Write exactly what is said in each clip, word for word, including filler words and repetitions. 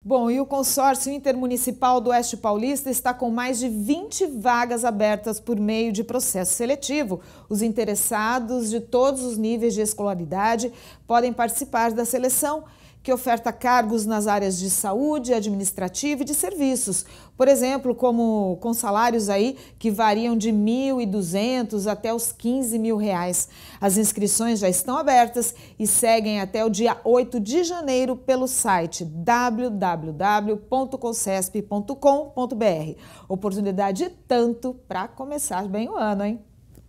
Bom, e o consórcio intermunicipal do Oeste Paulista está com mais de vinte vagas abertas por meio de processo seletivo. Os interessados de todos os níveis de escolaridade podem participar da seleção, que oferta cargos nas áreas de saúde, administrativa e de serviços. Por exemplo, como com salários aí que variam de mil e duzentos até os quinze mil reais. As inscrições já estão abertas e seguem até o dia oito de janeiro pelo site w w w ponto consesp ponto com ponto br. Oportunidade tanto para começar bem o ano, hein?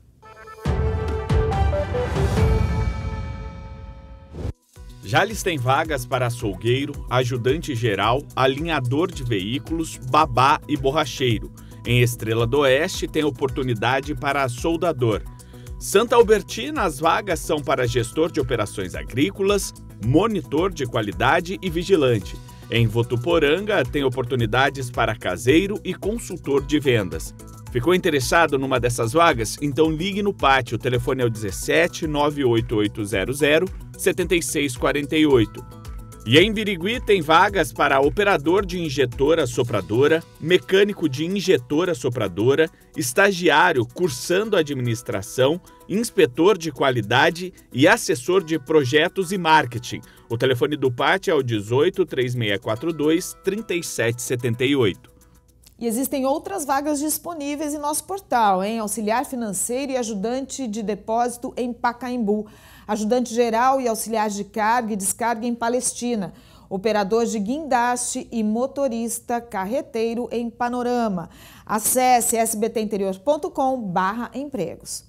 Jales tem vagas para açougueiro, ajudante geral, alinhador de veículos, babá e borracheiro. Em Estrela do Oeste tem oportunidade para soldador. Santa Albertina, as vagas são para gestor de operações agrícolas, monitor de qualidade e vigilante. Em Votuporanga tem oportunidades para caseiro e consultor de vendas. Ficou interessado numa dessas vagas? Então ligue no pátio, o telefone é o dezessete, nove oito oito zero zero, sete seis quatro oito. E em Birigui tem vagas para operador de injetora sopradora, mecânico de injetora sopradora, estagiário cursando administração, inspetor de qualidade e assessor de projetos e marketing. O telefone do pátio é o dezoito, três seis quatro dois, trinta e sete setenta e oito. E existem outras vagas disponíveis em nosso portal, hein? Auxiliar financeiro e ajudante de depósito em Pacaembu, ajudante geral e auxiliar de carga e descarga em Palestina, operador de guindaste e motorista carreteiro em Panorama. Acesse s b t interior ponto com barra empregos.